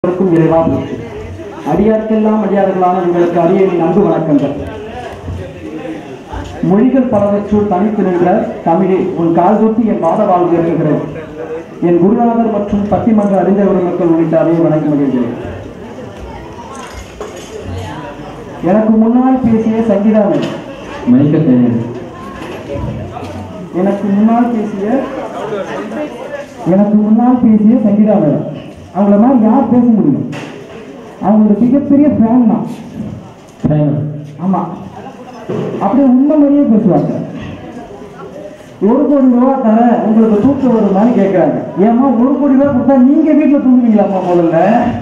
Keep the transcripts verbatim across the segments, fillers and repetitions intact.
இறைவா போற்றி. அடியார்க்கெல்லாம் அடியார்களான உங்களுக்கு அடியேனின் அன்பு வணக்கங்கள். மொழிகள் பலவற்றுள் தனித்து நின்ற தமிழே உன் கால் தொட்டி என் பாத வாழ்வு இறங்குகிறேன். என் குருநாதர் மற்றும் பட்டிமன்ற அறிஞர் மக்கள் உள்ளிட்ட அதையே வணங்கி மகிழ்கிறேன். எனக்கு முன்னால் பேசிய சங்கீதாவை எனக்கு முன்னால் பேசிய எனக்கு முன்னால் பேசிய சங்கீதாவை அவங்கள மாதிரி யார் பேச முடியும்? அவங்களோட மிகப்பெரிய ஃபேன் தான். ஆமா, அப்படியே உண்மை மாதிரியே பேசுவாங்க. ஒரு கோடி ரூபா தர உங்களுக்கு தூக்கம் ஒரு மாதிரி கேட்கறாங்க. ஏமா ஒரு கோடி ரூபா கொடுத்தா நீங்க வீட்டுல தூங்குவீங்களாப்பா? முதல்ல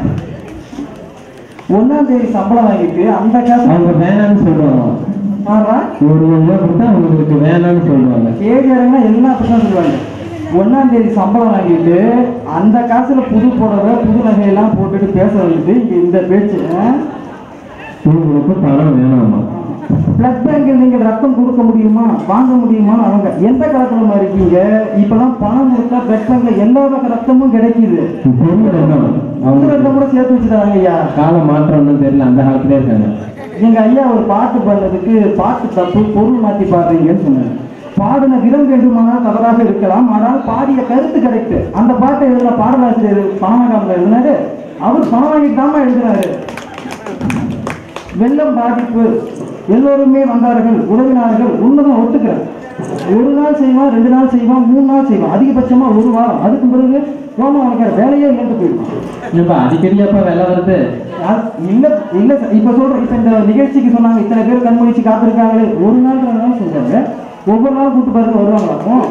ஒன்னாம் தேதி சம்பளம் வாங்கிட்டு அந்த காசு அவங்க வேணாம்னு சொல்லுவாங்க. ஒரு ரூபா கொடுத்தா அவங்களுக்கு வேணாம்னு சொல்லுவாங்க. கேட்கறாங்கன்னா எல்லாம் அப்படிதான் சொல்லுவாங்க. ஒன்னாம் தேதி சம்பளம் வாங்கிட்டு அந்த காசுல புது புடவை புது நகையெல்லாம் போட்டுட்டு பேச வந்துட்டு இங்க இந்த பேச்சு பணம் வேணாமா? பிளட் பேங்கில் நீங்கள் ரத்தம் கொடுக்க முடியுமா, வாங்க முடியுமா? அவங்க எந்த காலத்துல இருக்கீங்க? இப்பெல்லாம் பணம் கொடுத்தா பிளட் பேங்க்ல எல்லா வகை ரத்தமும் கிடைக்குது. ரத்தம் கூட சேர்த்து வச்சுட்டாங்க. ஐயா காலம் மாற்றம்னு தெரியல, அந்த காலத்திலே இருக்காங்க. எங்க ஐயா ஒரு பாட்டு பாடுறதுக்கு பாட்டு தப்பு, பொருள் மாற்றி பாடுறீங்கன்னு சொன்னாங்க. பாடின விதம் வேண்டுமானால் தவறாக இருக்கலாம், ஆனால் பாடிய கருத்து கிடைத்து அந்த பாட்டை எழுதுன பாடலாசிரியர் பணவாங்காமல் எழுதினாரு. அவர் பணம் வாங்கிட்டாம எழுதினாரு. வெள்ளம் பாதிப்பு எல்லோருமே வந்தார்கள், உதவினார்கள், உண்மைதான் ஒத்துக்கிறேன். ஒரு நாள் செய்வான், ரெண்டு நாள் செய்வான், மூணு நாள் செய்வான், அதிகபட்சமா ஒரு வாரம். அதுக்கு பிறகு ரோமா வைக்கிற வேலையே இல்லைன்னு போயிருவான். அடிக்கடியாப்பா வேலை வருது இல்ல இல்ல இப்ப சொல்றேன். இப்ப இந்த நிகழ்ச்சிக்கு சொன்னாங்க இத்தனை பேர் கண்மொழிச்சு காத்திருக்காங்களே, ஒரு நாள் ரெண்டு நாள் சொல்றாங்க. ஒவ்வொரு நாளும் கூட்டு பாருங்க வருவாங்களாக்கும்.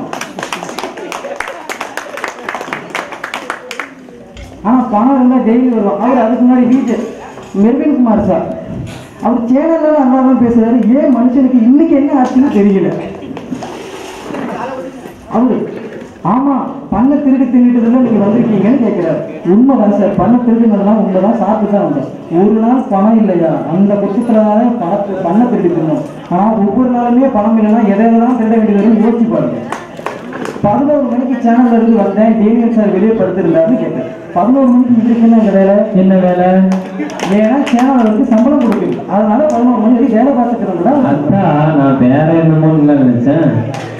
ஆனா பணம் இருந்தா டெய்லி வருவான். அவர் அதுக்கு முன்னாடி வீட்டு மெர்வின் குமார் சார் அவர் சேனல்ல நல்லா பேசுறாரு. ஏன் மனுஷனுக்கு இன்னைக்கு என்ன ஆச்சுன்னு தெரியல. அவரு ஆமா பண்ண திருடி தின்னுட்டுல நீங்க வந்திருக்கீங்கன்னு கேட்கிறாரு. உண்மைதான் சார், பண்ண திருடினதுலாம் உண்மைதான், சாப்பிட்டு தான் வந்தேன். ஒரு நாள் பணம் இல்லையா அந்த குற்றத்துலதான் பணத்தை பண்ண திருடி தின்னோம். ஆனா ஒவ்வொரு நாளுமே பணம் இல்லைன்னா எதையெல்லாம் திருட வேண்டியதுன்னு யோசிச்சு பாருங்க. பதினோரு மணிக்கு சேனல்ல இருந்து வந்தேன், டேனியல் சார் வெளியே படுத்திருந்தாருன்னு கேட்டேன். பதினோரு மணிக்கு இருக்குன்னா இந்த வேலை என்ன வேலை? ஏன்னா சேனல் வந்து சம்பளம் கொடுக்குது, அதனால பதினோரு மணி வரைக்கும் வேலை பார்த்துக்கிறேன். நான் வேற என்னமோ இல்லை நினைச்சேன்.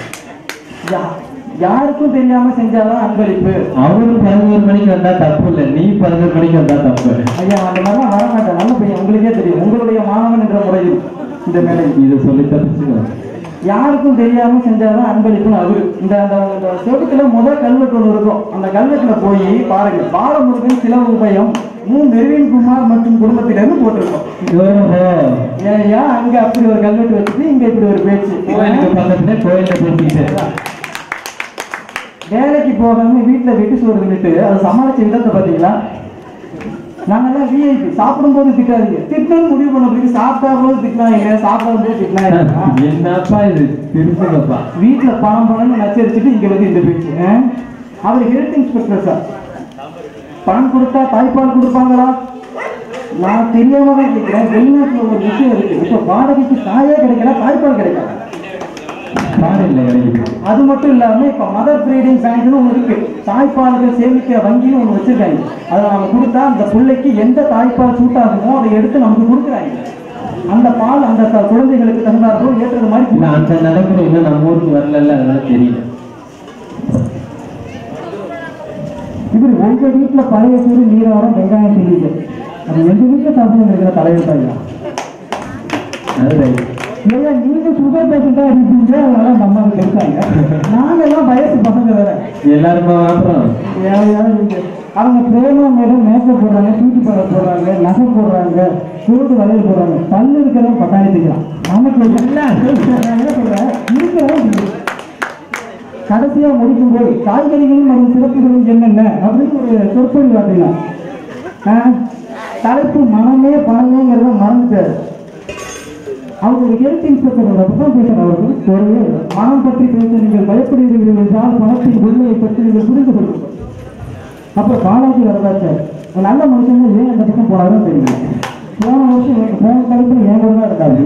யாருக்கும் தெரியாம செஞ்சாதான் அன்பளிப்பு. அவரும் பதினோரு மணிக்கு வந்தா தப்பு இல்லை, நீ பதினோரு மணிக்கு வந்தா தப்பு. ஐயா அந்த மாதிரிலாம் வர மாட்டேன். நல்ல பையன், உங்களுக்கே தெரியும். உங்களுடைய மாணவன் என்ற முறையில் இந்த மேலே இதை சொல்லி தப்பிச்சுக்கணும். யாருக்கும் தெரியாம செஞ்சாதான் அன்பளிப்புன்னு அவரு. இந்த அந்த செவத்துல முதல் கல்வெட்டு ஒன்று இருக்கும். அந்த கல்வெட்டுல போய் பாருங்க, பாலமுருகன் சில உபயம் மு மெர்வின் குமார் மற்றும் குடும்பத்திலிருந்து போட்டிருக்கோம். ஏயா அங்க அப்படி ஒரு கல்வெட்டு வச்சுட்டு இங்க இப்படி ஒரு பேச்சு. கோயில பேசிக்கிட்டு வேலைக்கு போகாம வீட்டுல வெட்டி சோறு தின்னுட்டு அதை சமாளிச்ச விதத்தை பாத்தீங்களா? நாங்கெல்லாம் விஐபி. சாப்பிடும் போது திட்டாதீங்க, திட்டணும் முடிவு பண்ண போய் சாப்பிட்டா போது திட்டினாங்க, சாப்பிடும் போது திட்டினாங்க. என்னப்பா இது திருப்பப்பா? வீட்டுல பணம் பணம்னு நச்சரிச்சுட்டு இங்க வந்து இந்த பேச்சு. அவர் ஹெல்த் இன்ஸ்பெக்டர் சார். பணம் கொடுத்தா தாய்ப்பால் கொடுப்பாங்களா? நான் தெரியாம தான் கேட்கிறேன். வெளிநாட்டுல ஒரு விஷயம் இருக்கு. இப்ப வாடகைக்கு தாயே கிடைக்கல, தாய்ப்பால் கிடைக்கல. அது மட்டும் இல்லாம இப்ப மதர் பிரீடிங் பேங்க்னு ஒண்ணு இருக்கு. தாய்ப்பால்கள் சேமிக்கிற வங்கின்னு ஒண்ணு வச்சிருக்காங்க. அதை நம்ம கொடுத்தா அந்த பிள்ளைக்கு எந்த தாய்ப்பால் சூட் ஆகுமோ அதை எடுத்து நமக்கு கொடுக்குறாங்க. அந்த பால் அந்த குழந்தைகளுக்கு தகுந்தாரோ ஏற்றது மாதிரி. அந்த நடைமுறை இன்னும் நம்ம ஊருக்கு வரல, அதனால தெரியல. இப்படி உங்க வீட்டுல பழைய சூடு நீராரம் வெங்காயம் தெரியுது, அது எங்க வீட்டுல சாப்பிட்டு இருக்கிற தலைவர். ஏன்னா நீங்க சுகர் பேஷண்டா இருக்கீங்க, அதனால நம்ம இருக்காங்க. நாங்க எல்லாம் வயசு பசங்க வேற எல்லாருமே அவங்க பிரேமா மேடம் மேக்கப் போடுறாங்க, பியூட்டி பார்லர் போடுறாங்க, நகை போடுறாங்க, சூடு வளையல் போடுறாங்க. பல்லு இருக்கிறவங்க பட்டாணி தைக்கலாம். நமக்கு எல்லாம் என்ன சொல்றேன் இருக்கிறவங்க. கடைசியா முடிக்கும் போது காய்கறிகளும் மற்றும் சிறப்புகளும் என்னென்ன அப்படின்னு ஒரு சொற்பொழி பார்த்தீங்கன்னா தலைப்பு மனமே பணமேங்கிறத மறந்துட்டாரு. அவங்க ஒரு ஹெல்த் இன்ஸ்பெக்டரோட பக்கம் பேசுற அவர்கள் ஒரு மனம் பற்றி பேச நீங்கள் பயப்படுகிறீர்கள் என்றால் பணத்தின் உண்மையை பற்றி நீங்கள் புரிந்து கொள்ளுங்கள். அப்புறம் பாலாஜி வரதாச்சார் நல்ல மனுஷங்க ஏன் அந்த பக்கம் போனாலும் தெரியல. போன வருஷம் எனக்கு போன தலைப்பில் ஏன் கூட தான் இருக்காது.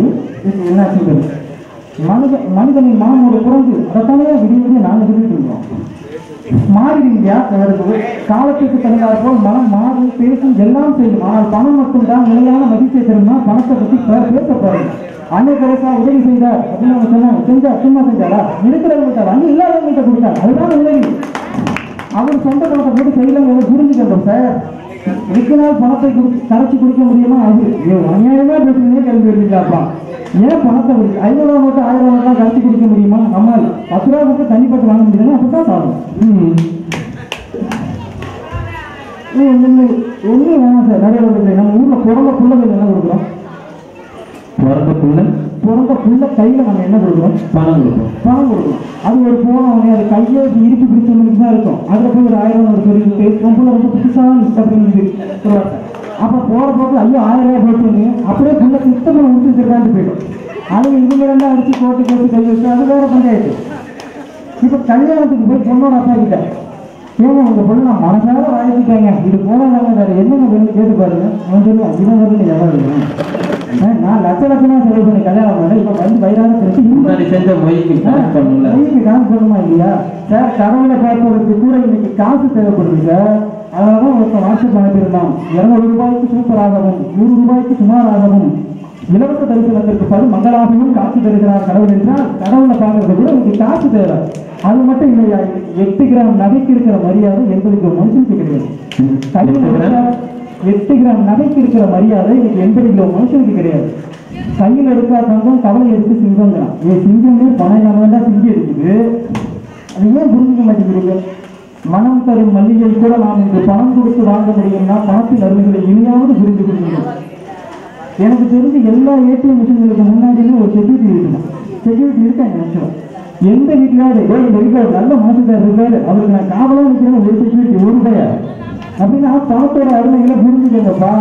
என்னாச்சு மனித மனிதனின் மனம் ஒரு குறைஞ்சு அதைத்தானே விடிய நாங்கள் சொல்லிட்டு இருக்கோம். மாறிடுங்கயா வருது. காலத்துக்கு தகுந்தாற் போல் மனம் மாறும், பேசும், எல்லாம் செய்யும். ஆனால் பணம் மட்டும்தான் நிலையான மதிப்பை தரும்னா பணத்தை பத்தி பேச போறீங்க. அன்னை கரேசா உதவி செய்தார் அப்படின்னு அவங்க சொன்னாங்க. செஞ்சா சும்மா செஞ்சாரா? இருக்கிறவங்க அங்கே இல்லாதவங்கள்ட்ட கொடுத்தார். அதுதான் உதவி. அவர் சொந்த பணத்தை போட்டு செய்யலாம் புரிஞ்சுக்கணும் சார். இருக்கிறால் பணத்தை கரைச்சி குடிக்க முடியுமா? அது அநியாயமா பேசுறதே கேள்வி எடுத்துக்காப்பா. ஏன் பணத்தை குடி ஐநூறு ரூபா மட்டும் ஆயிரம் ரூபா தான் கரைச்சி குடிக்க முடியுமா? நம்மால் பத்து ரூபா மட்டும் தண்ணிப்பட்டு வாங்க முடியுதுன்னா அப்படித்தான் சாப்பிடும். ஒன்றும் வேணாம் சார். நிறைய நம்ம ஊர்ல பிறந்த பிள்ளைகள் என்ன கொடுக்குறோம்? பிறந்த பிள்ளை பிறந்த பிள்ளை கையில நம்ம என்ன கொடுக்குறோம்? பணம் கொடுக்குறோம். பணம் கொடுக்குறோம். அது ஒரு போனவனே அது கையை இறுக்கி பிடிச்சவங்களுக்கு தான் இருக்கும். அதுல போய் ஒரு ஆயிரம் ஒரு சொல்லிட்டு ரொம்ப ரொம்ப புதுசாக அப்படின்னு அப்ப போற போக்கு ஐயோ ஆயிரம் ரூபாய் போட்டுன்னு அப்படியே பிள்ளை சுத்தமாக முடிச்சுருக்காண்டு போயிடும். அது இவங்க ரெண்டா அடிச்சு போட்டு போட்டு கை வச்சு அது வேற பஞ்சாயத்து. இப்ப கல்யாணத்துக்கு போய் பொண்ணோட அப்பா கிட்ட ஏங்க உங்க பொண்ணு நான் மனசார வாழ்த்துட்டாங்க இது போனாங்க வேற என்னங்க வேணும் கேட்டு பாருங்க. அவன் சொல்லுவான் இவன் வரல எவ்வளவு வேணும். நான் லட்ச லட்சமா செலவு பண்ணி கல்யாணம் பண்ணேன். இப்ப வந்து வயிறான மொழிக்கு காசு பண்ணுமா இல்லையா சார்? கடவுளை பார்ப்பதற்கு கூட இன்னைக்கு காசு தேவைப்படுது சார். அதனாலதான் ஒருத்தன் வாட்ஸ்அப் அனுப்பியிருந்தான். இருநூறு ரூபாய்க்கு சூப்பராகவும் நூறு ரூபாய்க்கு சுமாராகவும் இலவச தரிசனத்திற்கு பல மங்களாகவும் காசு தருகிறார் கடவுள் என்றால் கடவுளை பார்க்கறது கூட உங்களுக்கு காசு தேவை. அது மட்டும் இல்லையா? எட்டு கிராம் நகைக்கு இருக்கிற மரியாதை எண்பதுக்கு ஒரு மனுஷனுக்கு கிடையாது. எட்டு கிராம் நகைக்கு இருக்கிற மரியாதை இன்னைக்கு எண்பது கிலோ மனுஷனுக்கு கிடையாது. கையில் எடுக்காதவங்க கவலை எடுத்து சிங்கம்ங்கிறான். ஏ சிங்கமே பணம் இல்லாம தான் சிங்கி இருக்குது. அது ஏன் புரிஞ்சுக்க மாட்டேங்கிறீங்க? மனம் தரும் மல்லிகை கூட நாம் இன்று பணம் கொடுத்து வாங்க முடியும்னா பணத்தின் அருமைகளை இனியாவது புரிந்து கொள்ளுங்கள். எனக்கு தெரிஞ்சு எல்லா ஏடிஎம் மிஷின்களுக்கு முன்னாடியுமே ஒரு செக்யூரிட்டி இருக்கணும். செக்யூரிட்டி இருக்காங்க நினைச்சோம். எந்த வீட்டிலாவது இந்த வீட்டில் ஒரு நல்ல மனசுக்காரர் இருக்காரு, அவருக்கு நான் காவலாக இருக்கிறேன் ஒரு செக்யூரிட்டி ஒரு ரூபாயா அப்படின்னா பணத்தோட அருமைகளை புரிஞ்சுக்கோங்கப்பா.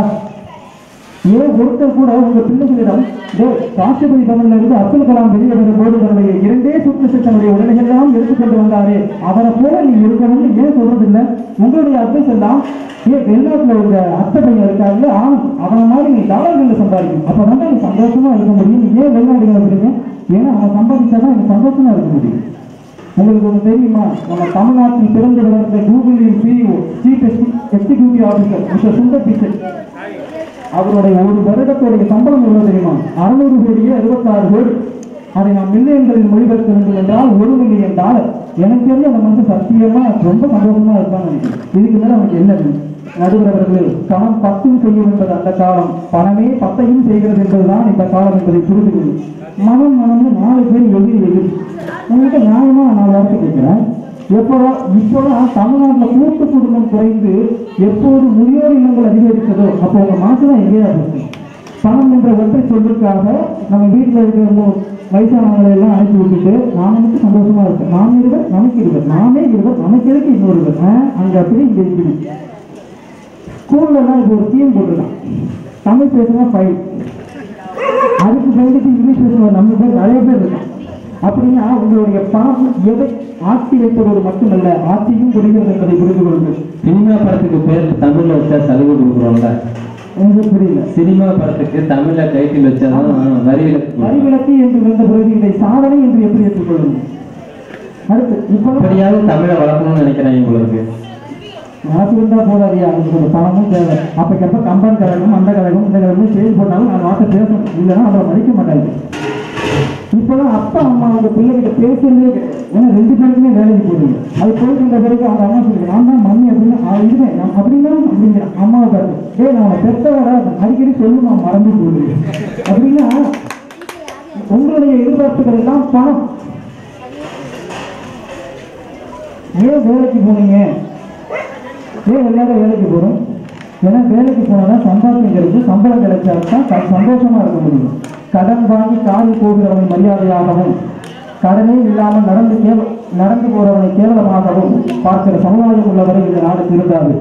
ஏன் ஒருத்தர் கூட உங்க பிள்ளைகளிடம் ராஷ்டிரபதி தமிழ்ல இருந்து அப்துல் கலாம் வெளியே வந்த போது தன்னுடைய இரண்டே சுற்று தன்னுடைய உடலையெல்லாம் எடுத்துக்கொண்டு வந்தாரே அவரை போல நீங்க இருக்கணும்னு ஏன் சொல்றது இல்லை? உங்களுடைய அட்வைஸ் எல்லாம் ஏன் வெளிநாட்டுல உங்க அத்தை பையன் இருக்காங்க ஆணும் அவனை மாதிரி நீ டாலர்களில் சம்பாதிக்கணும். அப்பதான் நீ சந்தோஷமா இருக்க முடியும். நீ ஏன் வெளிநாடுகள் இருக்கீங்க? ஏன்னா அவன் சம்பாதிச்சாதான் எனக்கு சந்தோஷமா இருக்க முடியும். உங்களுக்கு ஒன்று தெரியுமா? நம்ம தமிழ்நாட்டில் பிறந்து வளர்ந்த கூகுளின் CEO chief executive officer mister Sundar Pichai அவருடைய ஒரு வருடத்துடைய சம்பளம் எவ்வளவு தெரியுமா? அறுநூறு கோடியே அறுபத்தாறு கோடி. அதை நாம் மில்லியன்களில் மொழிபெயர்க்க வேண்டும் என்றால் ஒரு மில்லியன் டாலர். எனக்கு தெரிஞ்சு அந்த மனுஷன் சத்தியமா ரொம்ப சந்தோஷமா இருப்பான்னு நினைக்கிறேன். இதுக்கு மேல நமக்கு என்ன நடுவரவர்களே? பணம் பத்தும் செய்யும் என்பது அந்த காலம், பணமே பத்தையும் செய்கிறது என்பதுதான் இந்த காலம் என்பதை புரிந்துகொள்ளும். மனம் மனம்னு நாலு பேர் எதிரி எதிரி. உங்கள்கிட்ட நியாயமா நான் வார்த்தை கேட்கிறேன். எப்போதா இப்போதான் தமிழ்நாட்டில் கூட்டு குடும்பம் குறைந்து எப்போது முதியோர் இல்லங்கள் அதிகரித்ததோ அப்போ உங்க மாசம் எங்கேயா இருக்கு? பணம் என்ற ஒன்றை சொல்றதுக்காக நம்ம வீட்டில் இருக்கிற வயசானவங்களை எல்லாம் அனுப்பி விட்டுட்டு நாம மட்டும் சந்தோஷமா இருக்கேன். நாம் இருவர் நமக்கு இருவர், நாமே இருவர் நமக்கு இருக்கு இன்னொருவர். அங்க அப்படி இங்க இருக்குது. ஸ்கூல்ல எல்லாம் இப்போ ஒரு தீம் போட்டுருக்கான். தமிழ் பேசுனா ஃபைல், அதுக்கு பயந்துட்டு இங்கிலீஷ் பேசுவார் நம்ம பேர் நிறைய பேர் இருக்கான். அப்படின்னா உங்களுடைய பணம் எதை ஆட்சி வைப்பதோடு மட்டுமல்ல ஆட்சியும் புரிகிறது என்பதை புரிந்து கொள்ளுங்கள். சினிமா படத்துக்கு பேர் தமிழ்ல வச்சா சலுகை கொடுக்குறோம்ல, எனக்கு புரியல. சினிமா படத்துக்கு தமிழ்ல டைட்டில் வச்சாதான் வரி விலக்கு. வரி விலக்கு என்று வந்த பிறகு இதை சாதனை என்று எப்படி ஏற்றுக்கொள்ளும்? அடுத்து இப்படியாவது தமிழை வளர்க்கணும்னு நினைக்கிறேன். உங்களுக்கு மனசு இருந்தா போதாதியா? அதுக்கு ஒரு பணமும் தேவை. அப்பக்கப்ப கம்பன் கழகம் அந்த கழகம் இந்த கழகம் பேர் போட்டாலும் நான் வார்த்தை பேசணும், இல்லைன்னா அதை மதிக்க மாட்டாங்க. இப்போதான் அப்பா அம்மா அவங்க பிள்ளைகிட்ட பேசுறதே ஏன்னா ரெண்டு பேருக்குமே வேலைக்கு போடுங்க. அது போயிட்டு இருந்த பிறகு அவங்க அம்மா சொல்லுங்க நான் தான் மம்மி அப்படின்னு இருவேன் நான் அப்படின்னா அப்படிங்கிறேன். அம்மாவை பார்த்து டே நான் பெற்றவர அடிக்கடி சொல்லுமா மறந்து போடுது அப்படின்னா உங்களுடைய எதிர்பார்ப்புகள் எல்லாம் பணம். ஏன் வேலைக்கு போனீங்க? ஏன் எல்லாரும் வேலைக்கு போகிறோம்? ஏன்னா வேலைக்கு போனால் சம்பாத்தியம் கிடைச்சு சம்பளம் கிடைச்சாதான் சந்தோஷமா இருக்க முடியும். கடன் வாங்கி காரில் போகிறவனை மரியாதையாகவும் கடனே இல்லாமல் நடந்து கேவ நடந்து போறவனை கேவலமாகவும் பார்க்கிற சமுதாயம் உள்ளவரை இந்த நாடு திருந்தாது.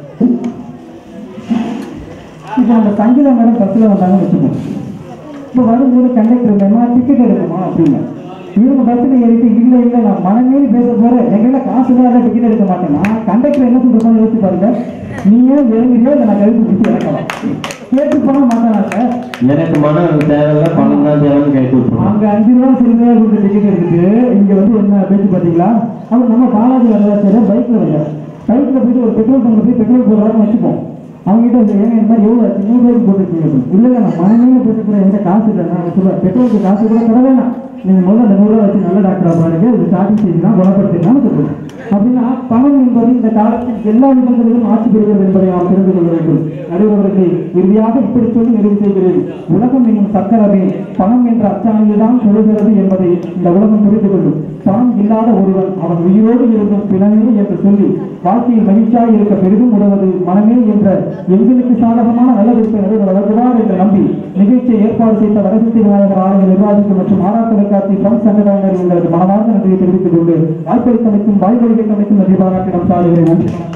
இப்போ அந்த சங்கீத மேடம் பஸ்ஸில் வந்தாங்கன்னு வச்சுக்கோங்க. இப்போ வரும்போது கண்டக்டர் இல்லைன்னா டிக்கெட் எடுக்குமா அப்படின்னா இவங்க பஸ்ஸில் ஏறிட்டு இல்லை இல்லை நான் மனமேறி பேச போகிறேன் எங்கள்கிட்ட காசு தான் டிக்கெட் எடுக்க மாட்டேன்னா கண்டக்டர் என்ன சொல்லிருக்கோன்னு யோசிச்சு பாருங்க. நீ ஏன் இறங்குறியோ இல்லை நான் கழுத்து பிடிச்சி இறக்கலாம். கேட்டு போன மாட்டாங்க. எனக்கு மனம் தேவையில்ல, பணம் தான் தேவைன்னு கேட்டு விட்டுருவோம். அங்க அஞ்சு ரூபா சிறுமையா கொடுத்த டிக்கெட் இருக்குது. இங்க வந்து என்ன பேச்சு பாத்தீங்களா? அவர் நம்ம பாலாஜி வரலாற்று பைக்ல வரல, பைக்ல போயிட்டு ஒரு பெட்ரோல் பங்க்ல போய் பெட்ரோல் போடுறாருன்னு வச்சுப்போம். அவங்க கிட்ட வந்து ஏங்க இந்த மாதிரி எவ்வளவு ஆச்சு, நூறு ரூபாய்க்கு போட்டுருக்கீங்க. இல்ல நான் மனைவியில போட்டு கூட எந்த காசு இல்லை, நான் சொல்லுவேன் பெட்ரோலுக்கு காசு கூட தர வேணாம், நீங்க முதல்ல அந்த நூறு ரூபா வச்சு நல்ல டாக்டரா பாருங்க, இது ஸ்டார்டிங் செய்யலாம் குணப்படுத்திக்கலாம் சொல்லுவேன். அப்படின்னா பணம் என்பது இந்த காலத்தில் எல்லா விதங்களிலும் ஆட்சி பெறுகிறது என்பதை நாம் தெரிந்து கொள்ள வேண்டும். நடுவர்களை இறுதியாக இப்படி சொல்லி நிறைவு செய்கிறேன். உலகம் என்னும் சக்கரமே பணம் என்ற அச்சாணியில் தான் சொல்கிறது என்பதை இந்த உலகம் புரிந்து கொள்ளும். பணம் இல்லாத ஒருவன் அவன் உயிரோடு இருந்தும் பிணமே என்று சொல்லி வாழ்க்கையில் மகிழ்ச்சியாக இருக்க பெரிதும் உதவது மனமே என்ற எங்களுக்கு சாதகமான நல்லவிருப்பை நடுவர் வழங்குவார் என்று நம்பி நிகழ்ச்சியை ஏற்பாடு செய்த வரகத்தி விநாயகர் ஆலய நிர்வாகிகள் மற்றும் மாறாட்ட தொலைக்காட்சி பண் சங்கத்தினர் எங்களது மனமார்ந்த நன்றியை தெரிவித்துக் கொண்டு வாய்ப்பளித்தமைக்கும் வாய்ப்பளித்தமைக்கும் நன்றி பாராட்டிடம் சாடுகிறேன்.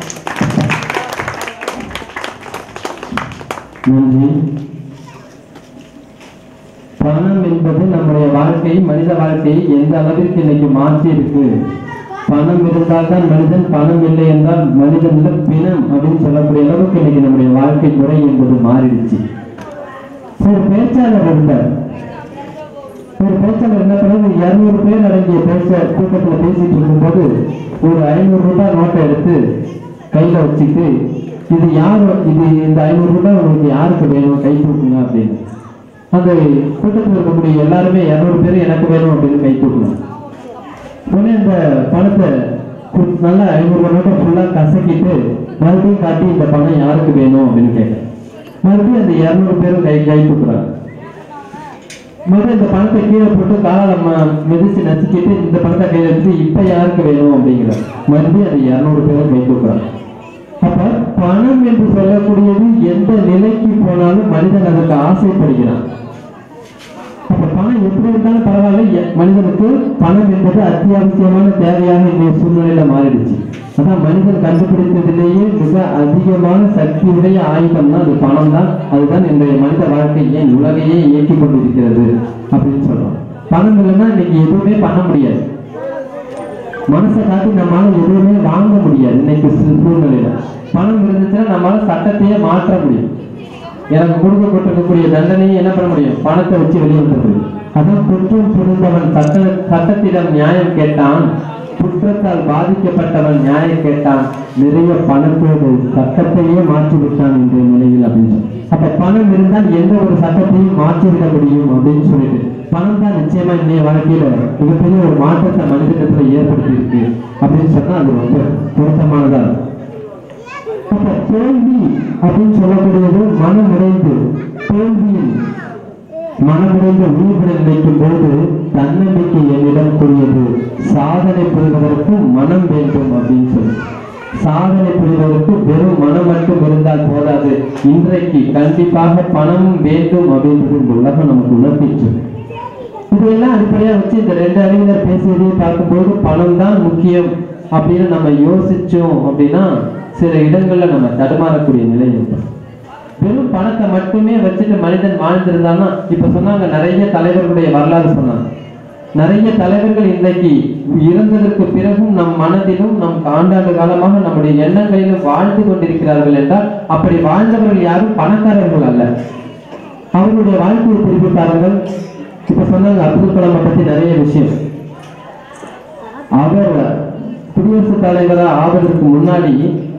நன்றி. பணம் என்பது நம்முடைய வாழ்க்கை, மனித வாழ்க்கையை எந்த அளவிற்கு இன்னைக்கு மாற்றி இருக்கு. பணம் இருந்தால் தான் மனிதன், பணம் இல்லை என்றால் மனிதன் பிணம் அப்படின்னு சொல்லக்கூடிய அளவுக்கு இன்னைக்கு நம்முடைய வாழ்க்கை முறை என்பது மாறிடுச்சு. ஒரு பேச்சாளர் இருந்தார். ஒரு பேச்சாளர் என்ன பண்ணது, இருநூறு பேர் அடங்கிய பேச்ச கூட்டத்தில் பேசிட்டு இருக்கும்போது ஒரு ஐநூறு ரூபாய் நோட்டை எடுத்து கையில வச்சுட்டு, இது யார், இது இந்த ஐநூறு ரூபாய் உங்களுக்கு யாருக்கு வேணும், கை தூக்குங்க அப்படின்னு. அந்த கூட்டத்தில் இருக்கக்கூடிய எல்லாருமே இருநூறு பேர் எனக்கு வேணும் அப்படின்னு கை தூக்கணும். உடனே இந்த பணத்தை நல்லா ஐநூறு நோட்டை ஃபுல்லா கசக்கிட்டு மறுபடியும் காட்டி இந்த பணம் யாருக்கு வேணும் அப்படின்னு கேட்டேன். மறுபடியும் அந்த இருநூறு பேரும் கை கை தூக்குறாங்க. முதல்ல இந்த பணத்தை கீழே போட்டு காலால மிதிச்சு நசுக்கிட்டு இந்த பணத்தை கையில எடுத்து இப்ப யாருக்கு வேணும் அப்படிங்கிற மறுபடியும் அது இருநூறு பேரும் கை தூக்குறாங்க. அப்ப பணம் என்று சொல்லக்கூடியது எந்த நிலைக்கு போனாலும் மனிதன் அதற்கு ஆசைப்படுகிறான். அப்ப பணம் எப்படி இருந்தாலும் பரவாயில்ல, மனிதனுக்கு பணம் என்பது அத்தியாவசியமான தேவையாக இந்த சூழ்நிலையில மாறிடுச்சு. அதான் மனிதன் கண்டுபிடித்ததிலேயே மிக அதிகமான சக்தியுடைய ஆயுதம்னா அது பணம் தான். அதுதான் இன்றைய மனித வாழ்க்கையை உலகையே இயக்கி கொண்டிருக்கிறது அப்படின்னு சொல்றோம். பணம் இல்லைன்னா இன்னைக்கு எதுவுமே பண்ண முடியாது. மனசை காட்டி நம்மளால எதுவுமே வாங்க முடியாது. இன்னைக்கு சூழ்நிலையில பணம் இருந்துச்சுன்னா நம்மளால சட்டத்தையே மாற்ற முடியும். எனக்கு கொடுக்கப்பட்டிருக்கக்கூடிய தண்டனையை என்ன பண்ண முடியும், பணத்தை வச்சு வெளியே வந்துட முடியும். அதான் குற்றம் புரிந்தவன் சட்ட சட்டத்திடம் நியாயம் கேட்டான், குற்றத்தால் பாதிக்கப்பட்டவன் நியாயம் கேட்டான், நிறைய பணத்தோடு சட்டத்தையே மாற்றி விட்டான் இன்றைய நிலையில் அப்படின்னு. அப்ப பணம் இருந்தால் எந்த ஒரு சட்டத்தையும் மாற்றிவிட முடியும் அப்படின்னு சொல்லிட்டு பணம் தான் நிச்சயமா இன்னைய வாழ்க்கையில மிகப்பெரிய ஒரு மாற்றத்தை மனிதத்துல ஏற்படுத்தி இருக்கு அப்படின்னு சொன்னா அது ரொம்ப பொருத்தமானதா. அப்ப தோல்வி அப்படின்னு சொல்லக்கூடியது மனமுடைந்து, தோல்வியில் மனமுடைந்து உயிர்களை நினைக்கும் போது தன்னம்பிக்கை என்னிடம் கூறியது, சாதனை புரிவதற்கு மனம் வேண்டும் அப்படின்னு சொல்லி. சாதனை புரிவதற்கு வெறும் மனம் மட்டும் இருந்தால் போதாது, இன்றைக்கு கண்டிப்பாக பணம் வேண்டும் அப்படின்றது இந்த உலகம் நமக்கு உணர்த்திச்சு. இதெல்லாம் அடிப்படையா வச்சு இந்த ரெண்டு அறிஞர் பேசியதையும் பார்க்கும்போது பணம் தான் முக்கியம் அப்படின்னு நம்ம யோசிச்சோம் அப்படின்னா சில இடங்கள்ல நம்ம தடுமாறக்கூடிய நிலை இருக்கும். வெறும் பணத்தை மட்டுமே வச்சுட்டு மனிதன் வாழ்ந்திருந்தான்னா, இப்ப சொன்னாங்க நிறைய தலைவர்களுடைய வரலாறு சொன்னாங்க. நிறைய தலைவர்கள் இன்றைக்கு இறந்ததற்கு பிறகும் நம் மனதிலும் நம் ஆண்டாண்டு காலமாக நம்முடைய எண்ணங்களிலும் வாழ்ந்து கொண்டிருக்கிறார்கள் என்றால் அப்படி வாழ்ந்தவர்கள் யாரும் பணக்காரர்கள் அல்ல, அவர்களுடைய வாழ்க்கையை திருப்பித்தார்கள். இப்ப சொன்னாங்க அப்துல் கலாமை பத்தி நிறைய விஷயம். அவர் குடியரசுத் தலைவராக ஆவதற்கு முன்னாடி